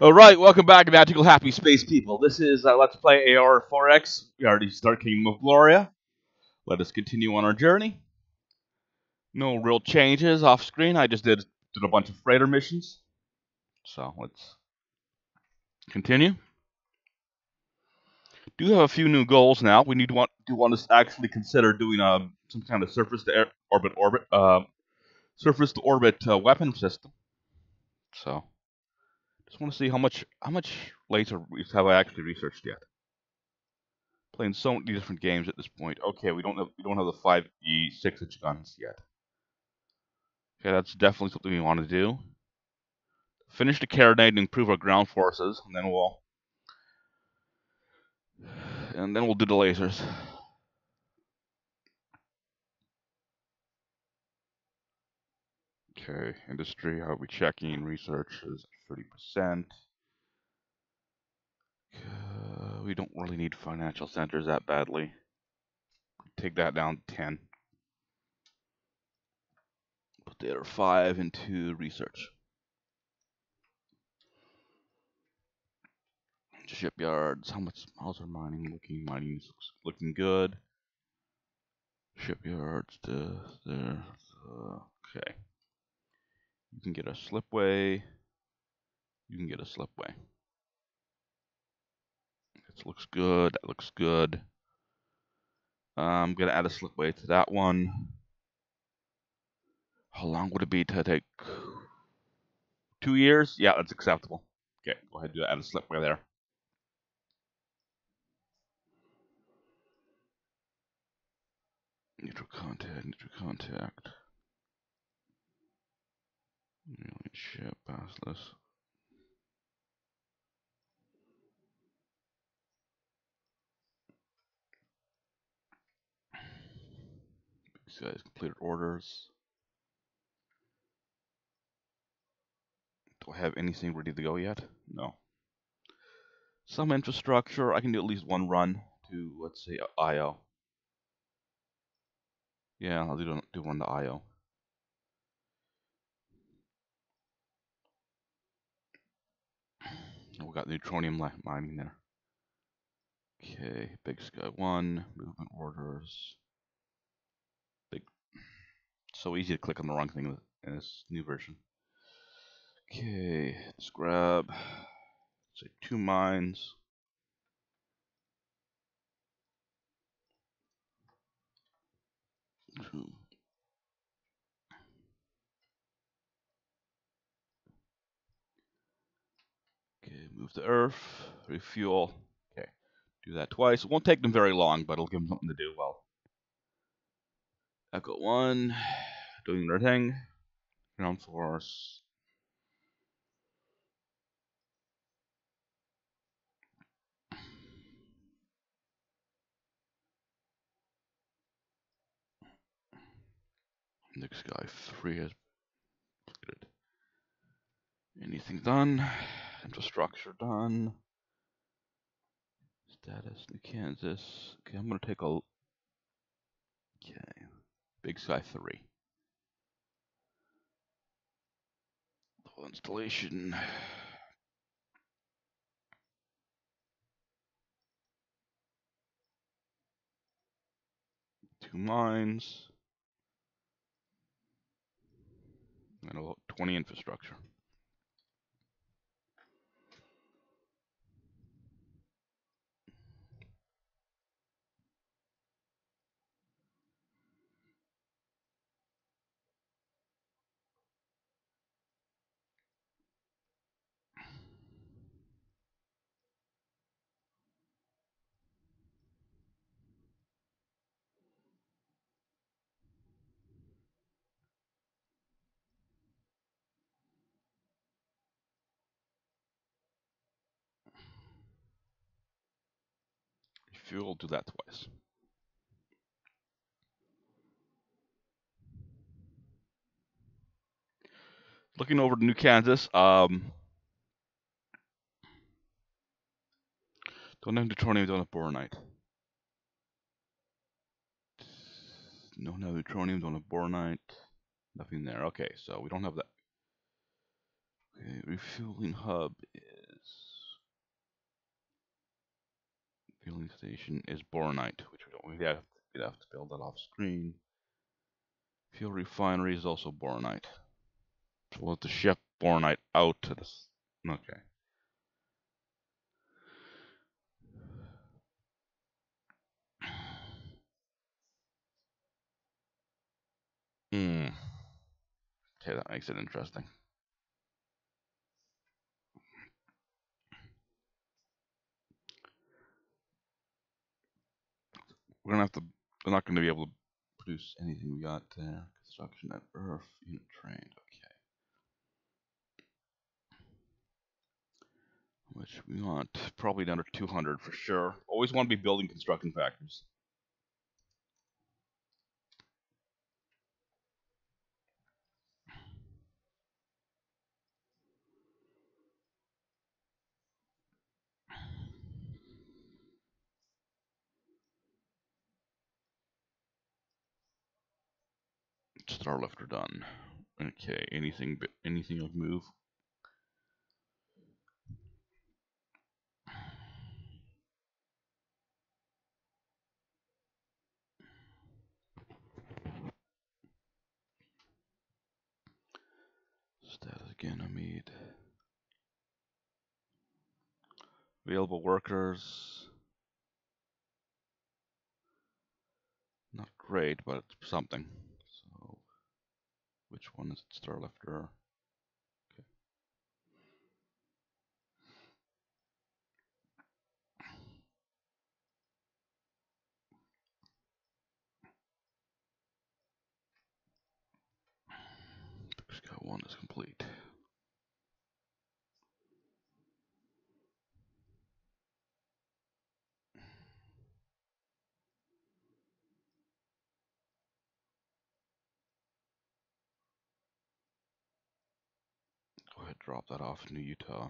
Alright, welcome back, magical happy space people. This is Let's Play Aurora 4X. We already start Kingdom of Gloria. Let us continue on our journey. No real changes off screen. I just did a bunch of freighter missions. So let's continue. Do have a few new goals now. We do want to actually consider doing some kind of surface to orbit weapon system. So just want to see how much laser have I actually researched yet. Playing so many different games at this point. Okay, we don't have the 5E 6-inch guns yet. Okay, that's definitely something we want to do. Finish the carronade and improve our ground forces, and then we'll do the lasers. Okay, industry. How are we checking? Research is 30%. We don't really need financial centers that badly. Take that down to 10. Put the other 5 into research. Shipyards. How's our mining looking? Mining is looking good. Shipyards to there. Okay. You can get a slipway. You can get a slipway. This looks good. That looks good. I'm gonna add a slipway to that one. How long would it be to take? 2 years? Yeah, that's acceptable. Okay, go ahead and add a slipway there. Neutral contact. Alien ship, passless. These guys completed orders. Do I have anything ready to go yet? No. Some infrastructure. I can do at least one run to, let's say, IO. Yeah, I'll do one to IO. We got neutronium mining there. Okay, Big Sky 1, movement orders. So easy to click on the wrong thing in this new version. Okay, let's grab, say, 2 mines. Okay, move to Earth, refuel. Okay, do that twice. It won't take them very long, but it'll give them something to do well. Echo 1, doing their thing. Ground force. Next guy 3 has good. Anything done? Infrastructure done. Status New Kansas. Okay, I'm gonna take a. Okay, Big Sky 3. Full installation. Two mines. And about 20 infrastructure. Fuel, do that twice. Looking over to New Kansas, don't have neutronium, don't have boronite. Don't have neutronium, don't have boronite. Nothing there. Okay, so we don't have that. Okay, refueling hub is Fueling station is boronite, which we'd have to build that off screen. Fuel refinery is also boronite. So we'll have to ship boronite out to this. Okay. Okay, that makes it interesting. We're gonna have to. We're not gonna be able to produce anything we got there. Construction at Earth, unit trained. Okay. Which we want probably under 200 for sure. Always want to be building construction factories. Starlifter done. Okay, anything like move? Status Ganymede. Available workers. Not great, but it's something. So, which one is it? Starlifter. Okay. Scout 1 is complete. Go ahead, drop that off in New Utah.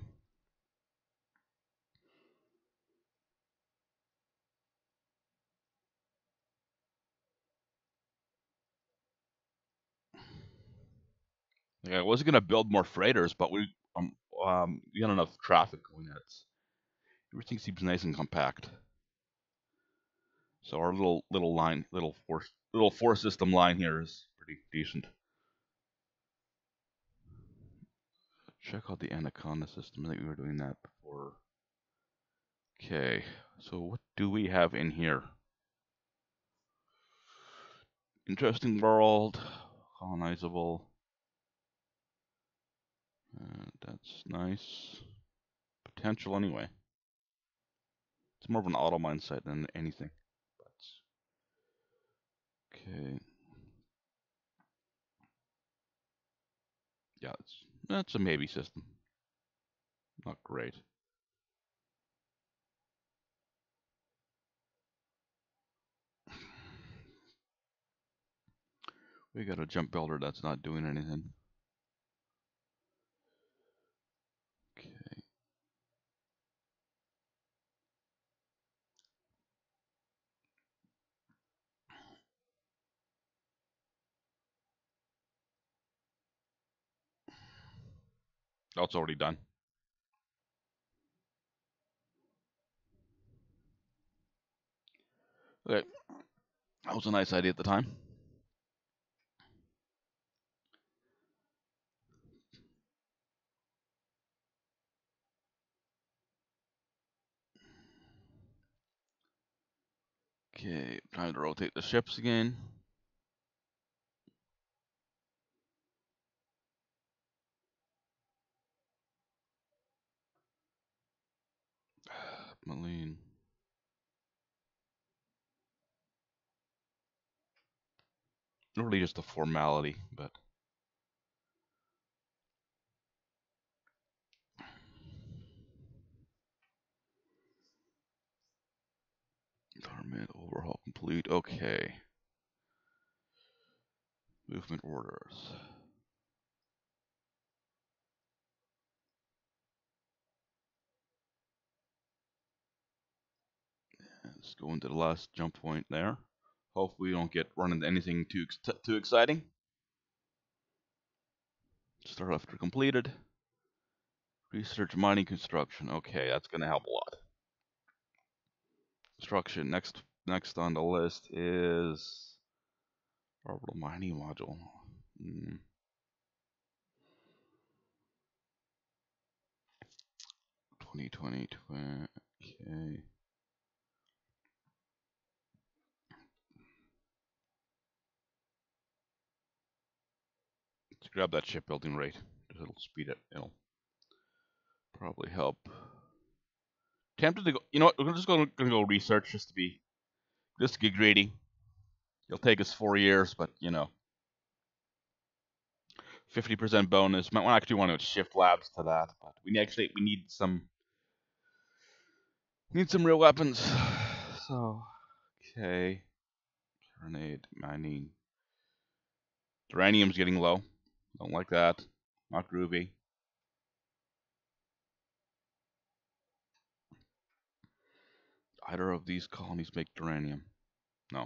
Yeah, I was gonna build more freighters, but we got enough traffic going at it. Everything seems nice and compact. So our little four system line here is pretty decent. Check out the Anaconda system. I think we were doing that before. Okay, so what do we have in here? Interesting world, colonizable. That's nice. Potential anyway. It's more of an auto mine site than anything. But okay. Yeah, that's a maybe system. Not great. We got a jump builder that's not doing anything. Okay. Oh, it's already done. Okay. That was a nice idea at the time. Okay, time to rotate the ships again. Malene. Really just a formality, but Garment overhaul complete. Okay. Movement orders. Let's go into the last jump point there. Hopefully we don't get run into anything too exciting. Start after completed. Research mining construction. Okay, that's going to help a lot. Construction. Next on the list is orbital mining module. 2020. Okay. Let's grab that shipbuilding rate. It'll speed it. It'll probably help. Tempted to go. You know what? We're just gonna go research just to get greedy. It'll take us 4 years, but 50% bonus. Might actually want to shift labs to that, but we need some real weapons. So okay, grenade mining. Uranium's getting low. Don't like that. Not groovy. Either of these colonies make uranium? No.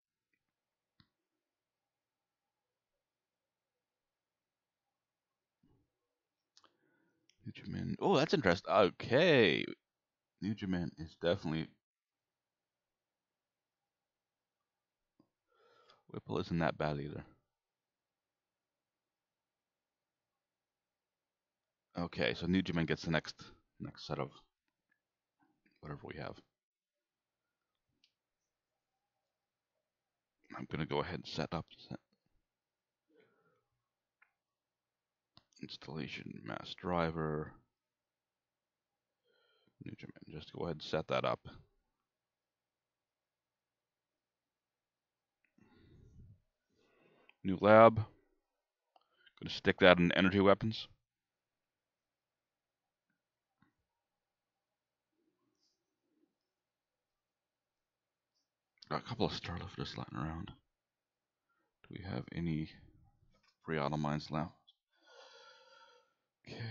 Nujamin. Oh, that's interesting. Okay. Nujamin is definitely. Whipple isn't that bad either. Okay, so Nujamin gets the next set of whatever we have. I'm gonna go ahead and set up installation mass driver. Nujamin, just go ahead and set that up. New lab. Gonna stick that in energy weapons. Got a couple of starlift just lying around. Do we have any free auto mines left? Okay.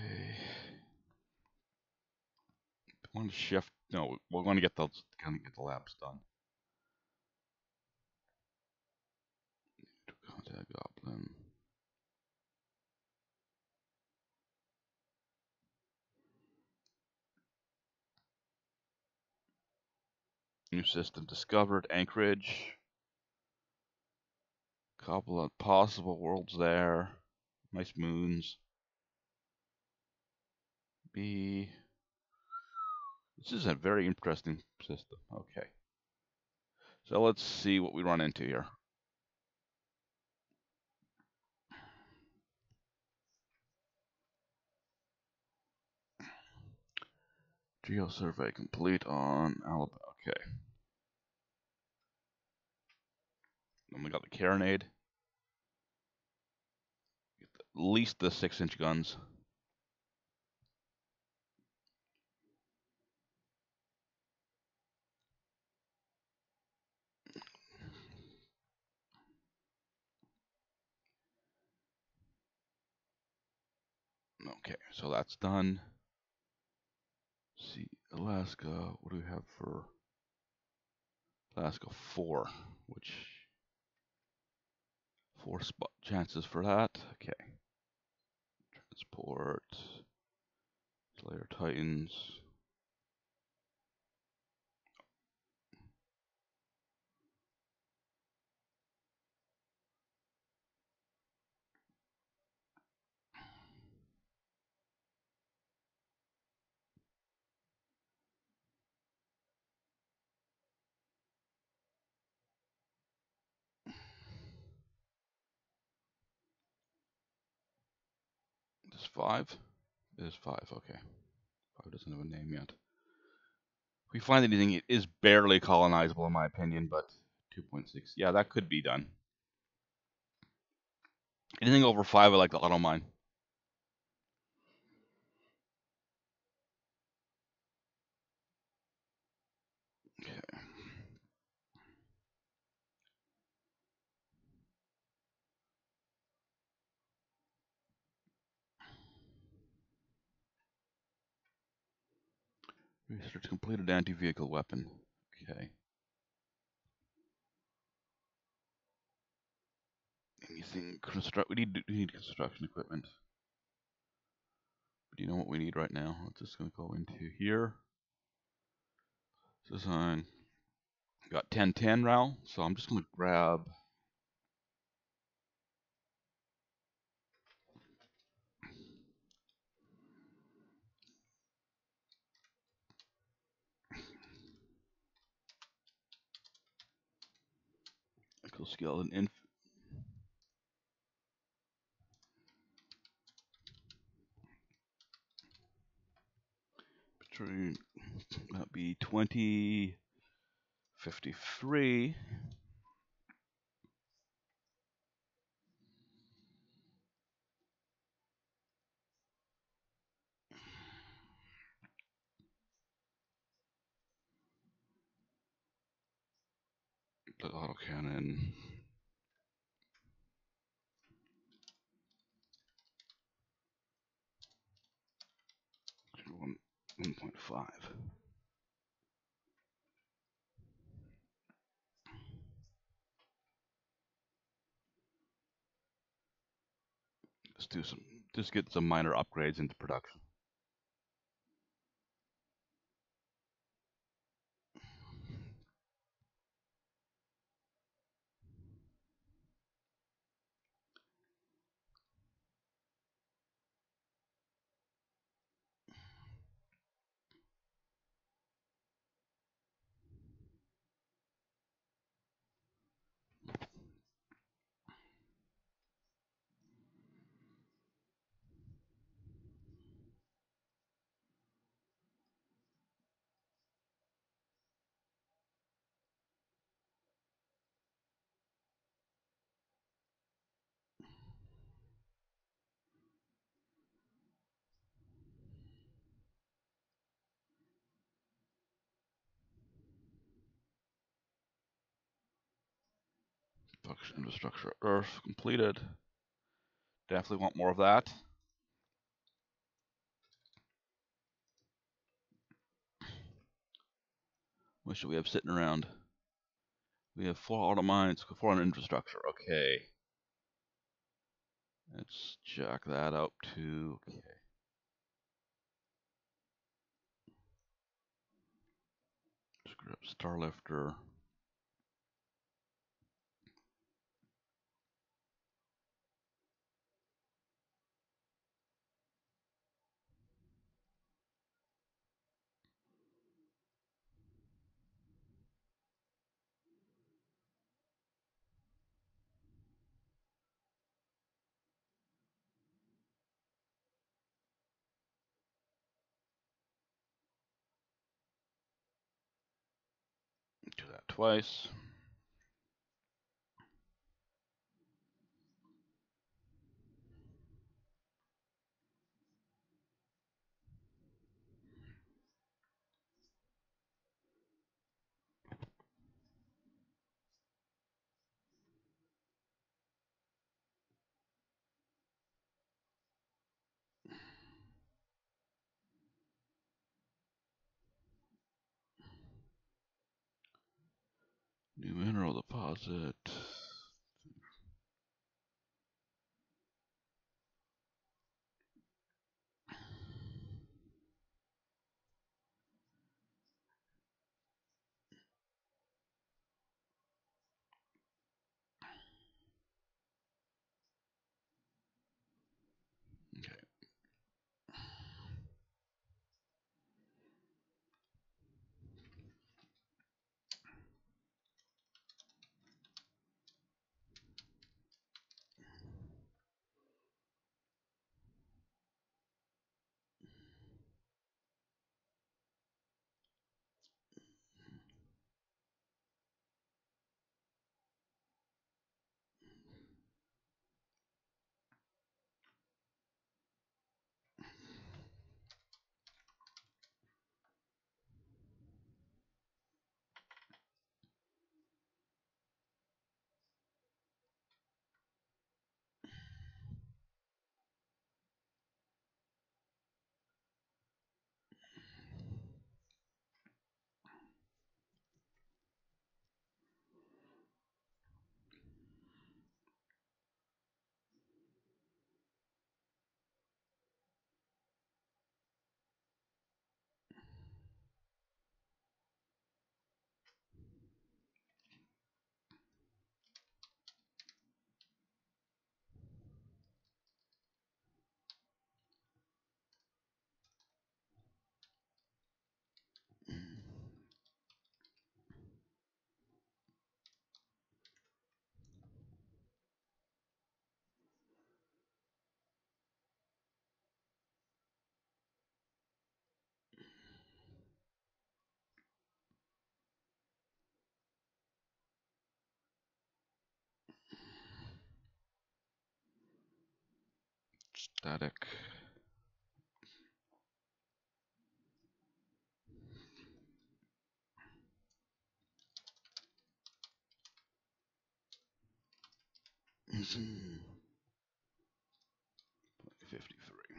I want to shift. No, we're going to get the labs done. Contact Goblin. New system discovered. Anchorage. Couple of possible worlds there. Nice moons. B. This is a very interesting system. Okay. So let's see what we run into here. Geo survey complete on Alabama. Okay. Then we got the carronade. At least the 6-inch guns. Okay, so that's done. Let's see, Alaska. What do we have for Alaska? 4, which 4 spot chances for that. Okay. Transport. Slayer Titans. This 5? It is 5, okay. 5 doesn't have a name yet. If we find anything, it is barely colonizable in my opinion, but 2.6. Yeah, that could be done. Anything over 5, I like the auto mine. Okay. Research completed anti-vehicle weapon. Okay. Anything we need construction equipment. Do you know what we need right now? It's just gonna go into here. Design. Got 1010 now, so I'm just gonna grab. Skeleton infantry. That'd be 2053. The autocannon. 1.5. Just get some minor upgrades into production. Infrastructure Earth completed. Definitely want more of that. What should we have sitting around? We have 4 auto mines, 4 on infrastructure. Okay. Let's jack that up to. Okay. Let's grab Starlifter. Do that twice. New mineral deposit. Okay. Static. Mm-hmm. 53.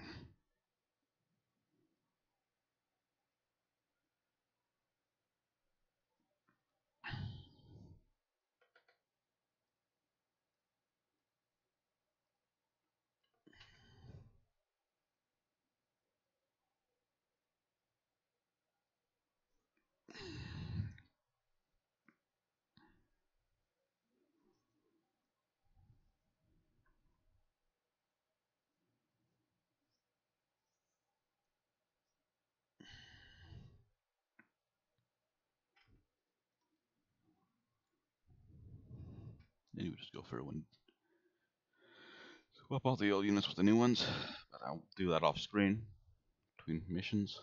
Then you just go through and swap out the old units with the new ones. But I'll do that off screen between missions.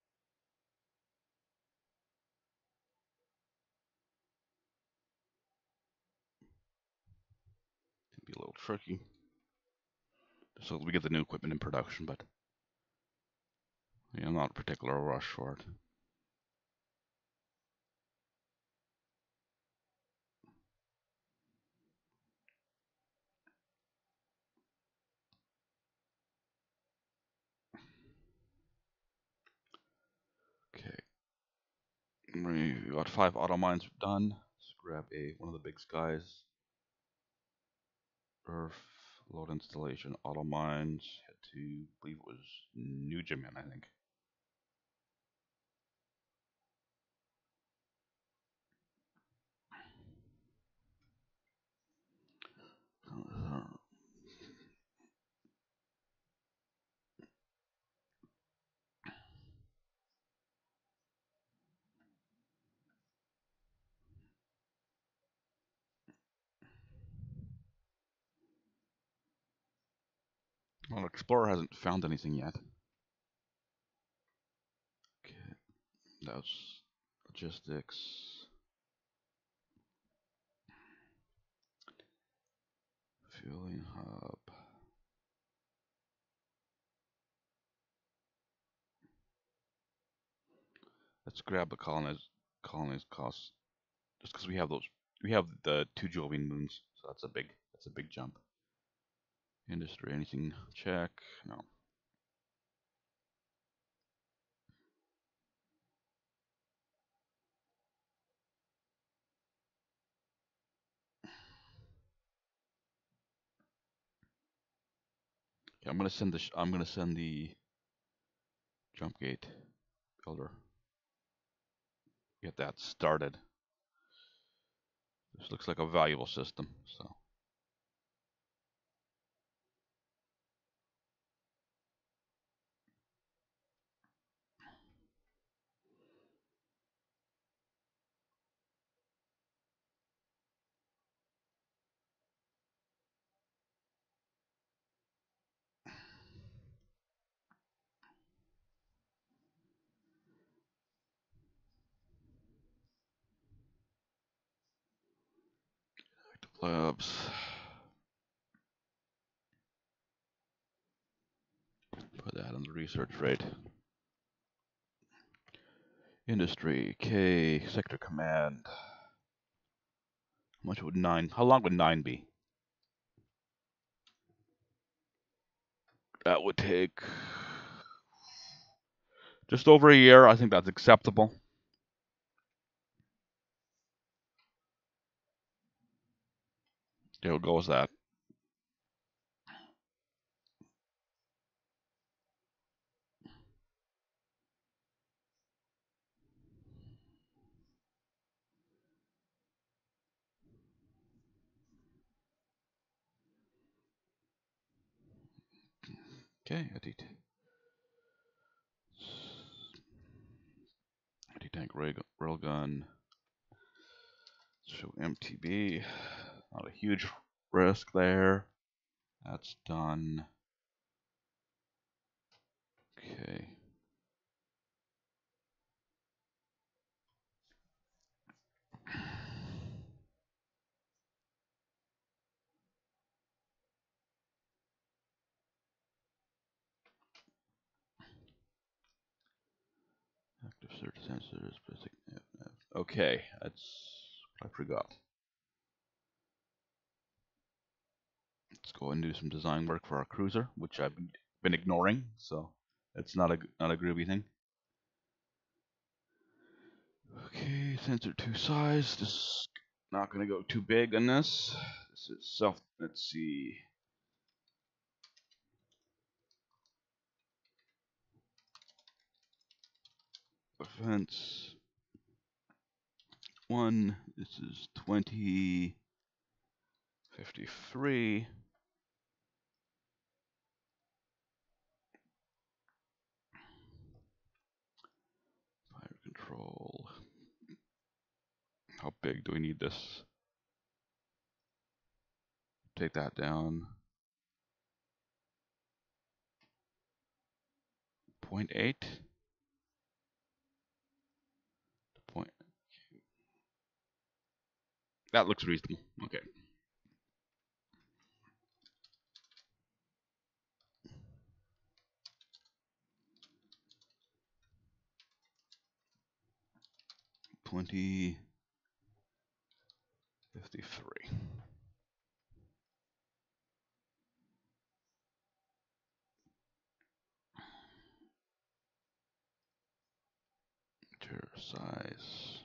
It'd be a little tricky. So we get the new equipment in production, but yeah, I'm not in a particular rush for it. Okay. We got 5 auto mines done. Let's grab one of the big skies. Earth, load installation, auto mines. Head to, I believe it was New Japan, I think. Well, Explorer hasn't found anything yet. Okay, that's logistics. Fueling hub. Let's grab the colonies costs just because we have those. We have the 2 Jovian moons, so that's a big jump. Industry, anything? Check. No. Okay, I'm gonna send the jump gate builder. Get that started. This looks like a valuable system. So. Labs. Put that on the research rate. Industry, K, sector command. How much would 9? How long would 9 be? That would take just over a year. I think that's acceptable. Yeah, we'll go with that. Okay, anti-tank railgun. Show MTB. Not a huge risk there. That's done. Okay. Active search sensors. Okay, that's what I forgot. Let's go and do some design work for our cruiser, which I've been ignoring, so it's not a groovy thing. Okay, sensor 2 size. Just not gonna go too big on this. This is self. Let's see. Offense 1. This is 2053. Fire control. How big do we need this? Take that down. 0.8. Point. That looks reasonable. Okay. $20.53. Size.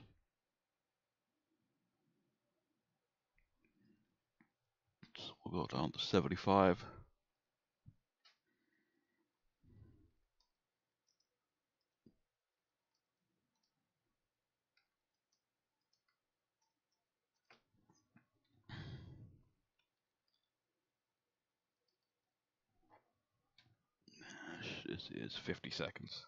So we'll go down to 75. This is 50 seconds.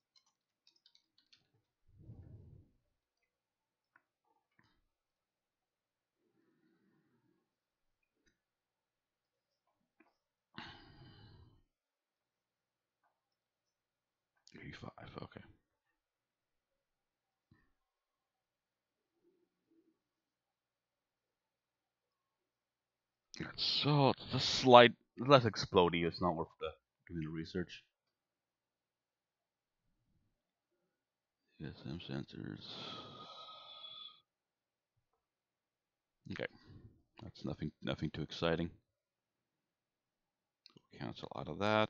E5, okay. So it's a slight less explodey. It's not worth doing the research. ESM sensors. Okay, that's nothing too exciting. Cancel out of that.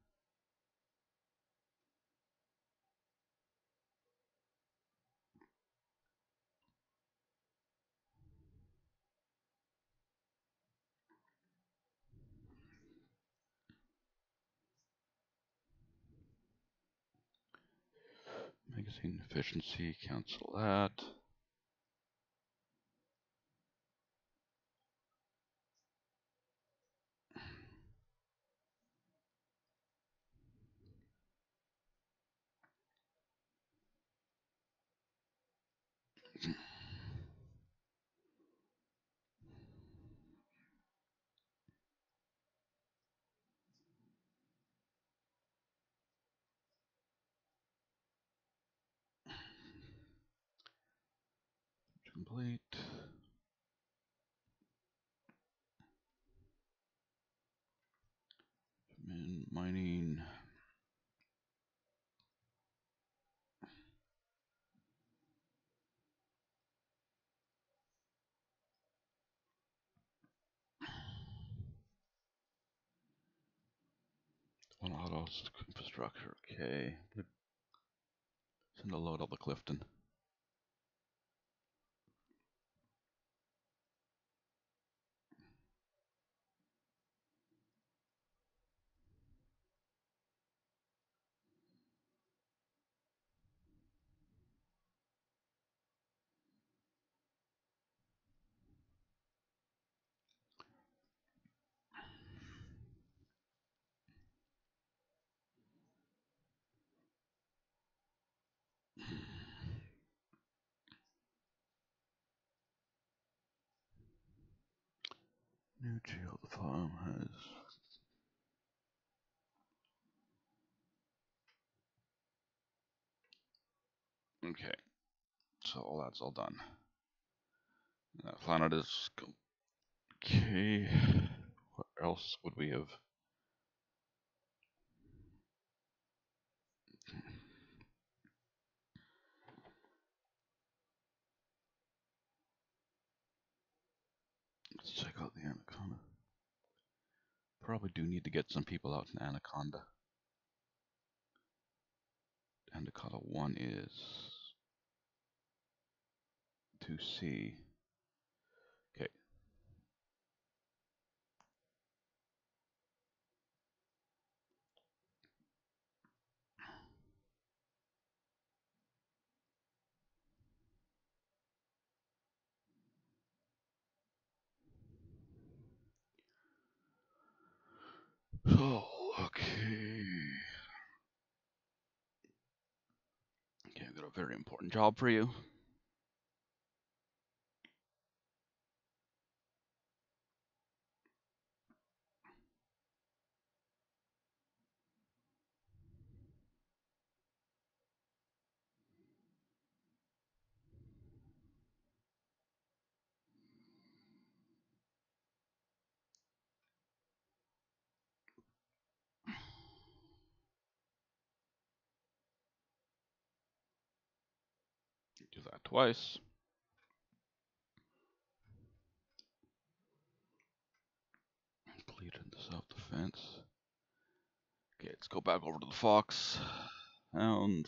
Magazine efficiency, cancel that. Complete. Mining. One auto infrastructure. Okay. Send a load up the Clifton. New geo the farm has. Okay, so all that's all done. That planet is okay. What else would we have? out the anaconda. Probably do need to get some people out in anaconda. Anaconda 1 is 2C. Okay. So, okay. Okay, I've got a very important job for you. Do that twice. Completed the self-defense. Okay, let's go back over to the Foxhound.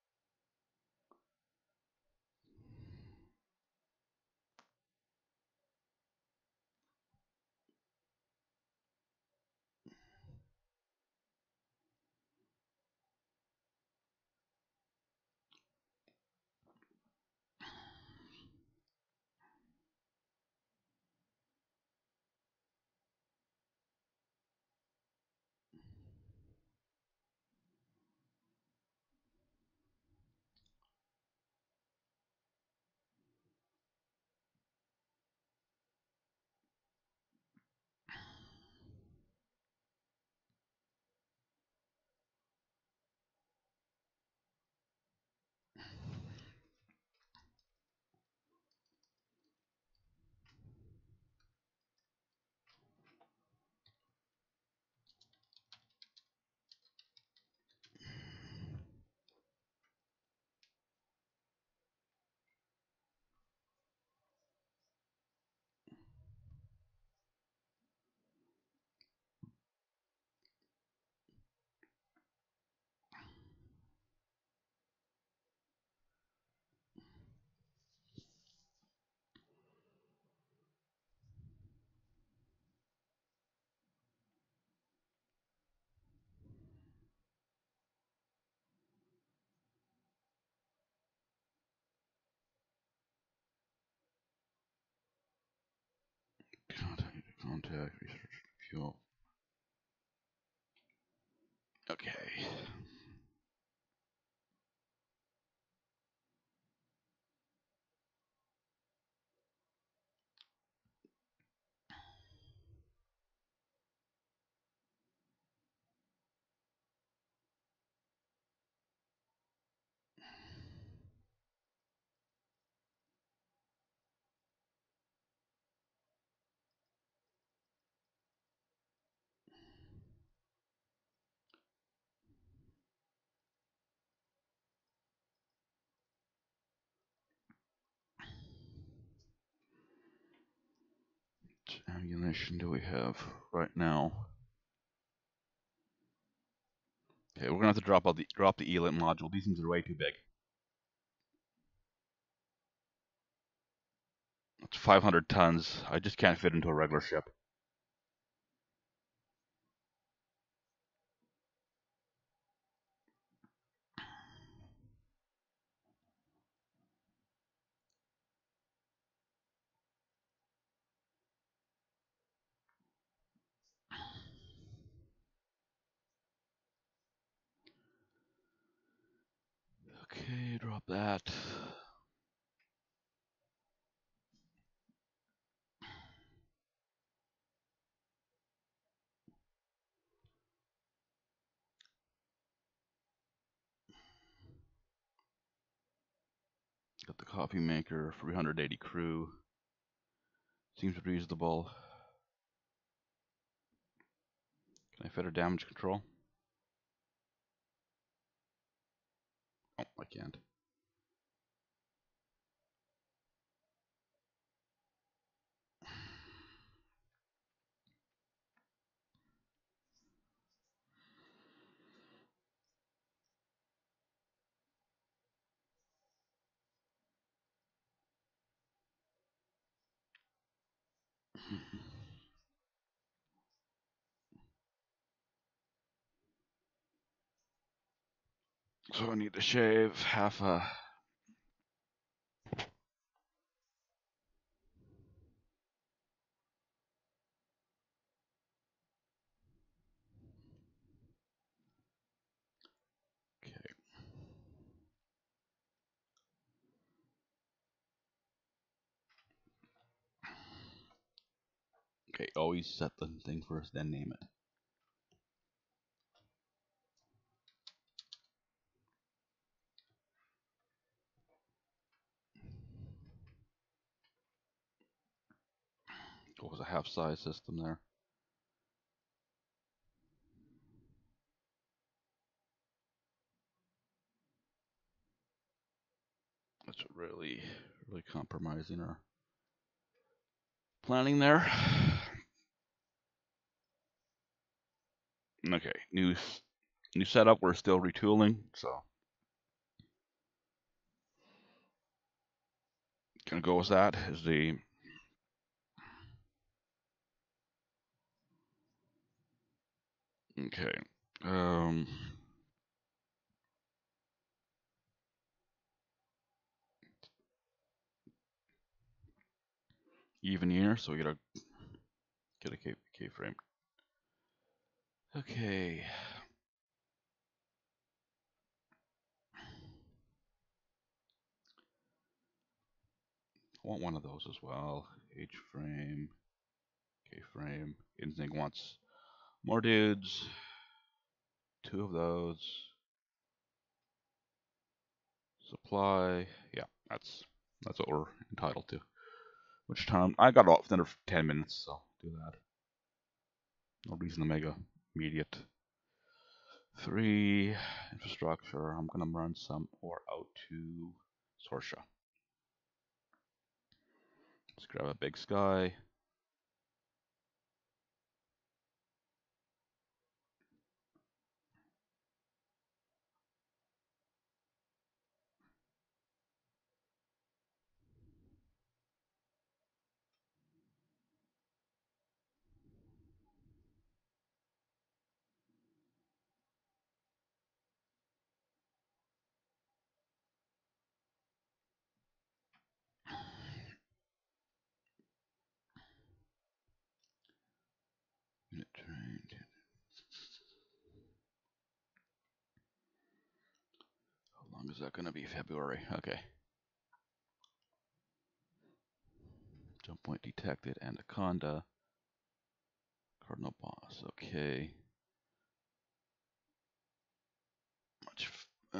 Contact, research, fuel. Okay. What ammunition do we have right now? Okay, we're gonna have to drop the ELIT module. These things are way too big. It's 500 tons. I just can't fit into a regular ship. Okay, drop that. Got the coffee maker, 380 crew. Seems reasonable. Can I fit a damage control? Oh, I can't. So I need to shave half a. Okay. Okay. Always set the thing first, then name it. What was a half size system there? That's really compromising our planning there. Okay, new setup. We're still retooling, so gonna go with that as the okay. Even year, so we gotta get a keyframe. Okay. I want one of those as well. H frame, K frame. Instinct wants more dudes. 2 of those. Supply. Yeah, that's what we're entitled to. Which time? I got off another 10 minutes, so do that. No reason to make a immediate 3 infrastructure. I'm gonna run some ore out to Sorsha. Let's grab a big sky. Unit train. How long is that gonna be? February. Okay. Jump point detected. Anaconda. Cardinal boss. Okay. Much.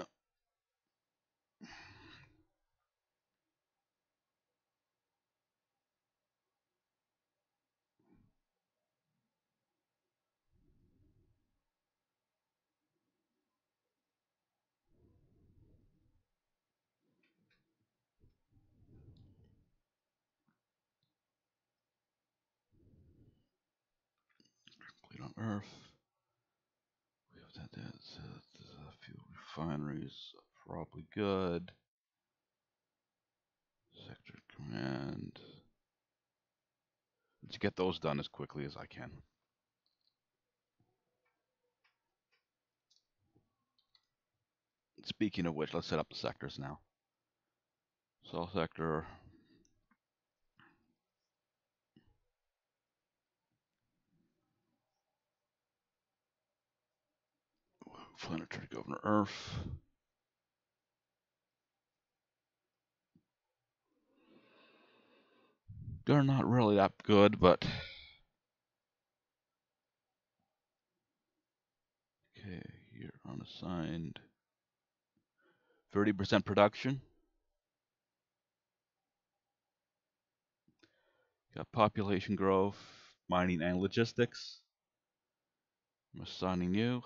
Complete on Earth. We have that. A few refineries. Probably good. Sector command. Let's get those done as quickly as I can. Speaking of which, let's set up the sectors now. South sector. Planetary Governor Earth. They're not really that good, but okay, here unassigned. 30% production. Got population growth, mining and logistics. I'm assigning you.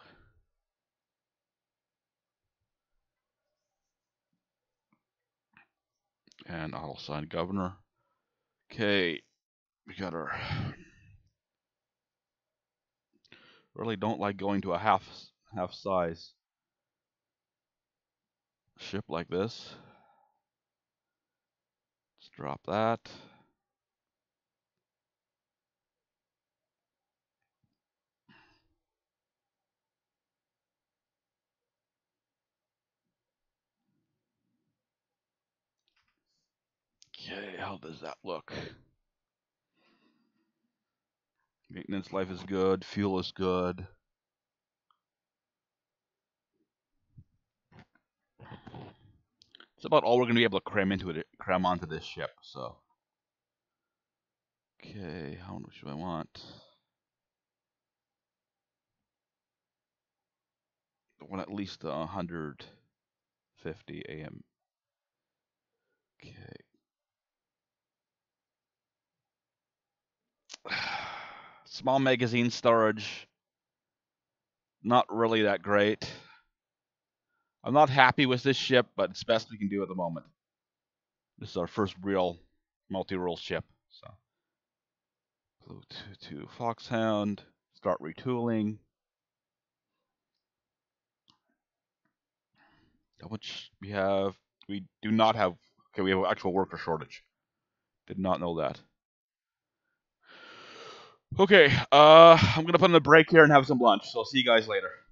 And I'll assign governor. Okay, we got our. Really don't like going to a half size ship like this. Let's drop that. Okay, how does that look? Maintenance life is good. Fuel is good. It's about all we're going to be able to cram onto this ship, so. Okay, how much do I want? I want at least 150 AM. Okay. Small magazine storage. Not really that great. I'm not happy with this ship, but it's best we can do at the moment. This is our first real multi-role ship. So, blue to Foxhound. Start retooling. How much we have? We do not have. Okay, we have an actual worker shortage. Did not know that. Okay, I'm gonna put in a break here and have some lunch. So I'll see you guys later.